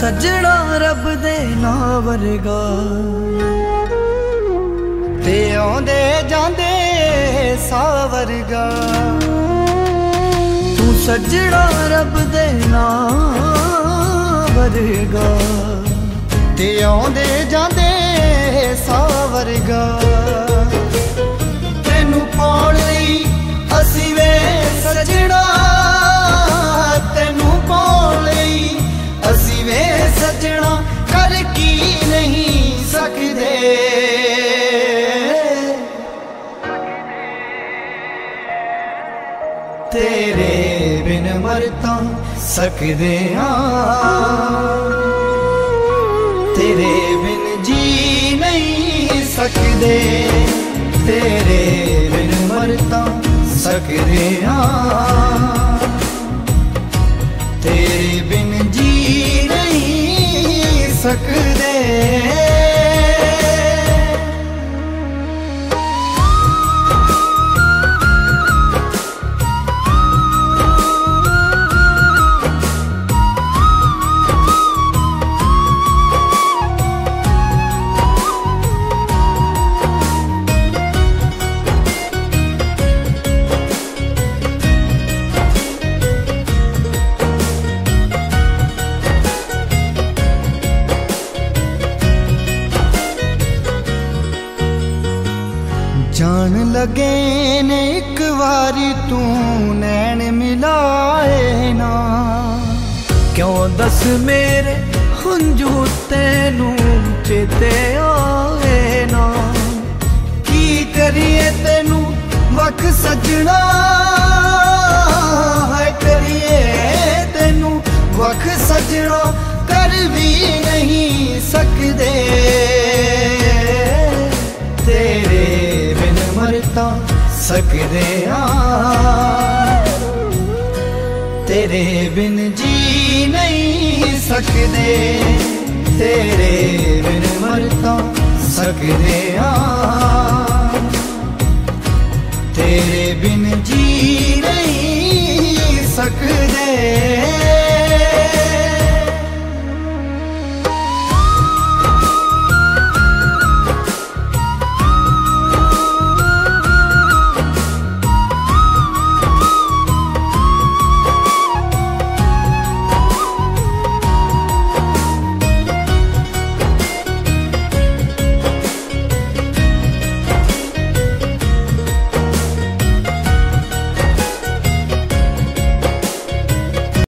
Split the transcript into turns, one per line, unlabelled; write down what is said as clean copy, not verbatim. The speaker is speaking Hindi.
सजना रब दे ना वर्गा ते आंदे जांदे सा वर्गा। तू सजना रब दे ना वर्गा ते आंदे जांदे सा वर्गा। तेनू पाउण लई असी वे सजना, तेनू पाउण लई असी वे सजना कर की नहीं सकदे। तेरे बिन मर तां सकदे हां, तेरे बिन जी नहीं सकदे। तेरे बिन मर तां सकदे हां, तेरे बिन जी नहीं सकदे। जान लगे ने एक बारी तू नैन मिलाए ना, क्यों दस मेरे हंजू तेनू चेते आए ना। की करिए तेनू वख सजना, है करिए तेनू वख सजना कर भी नहीं सकदे। तेरे बिन मर तां सकदे हां, तेरे बिन जी नहीं सकदे। तेरे बिन मर तां सकदे हां, तेरे बिन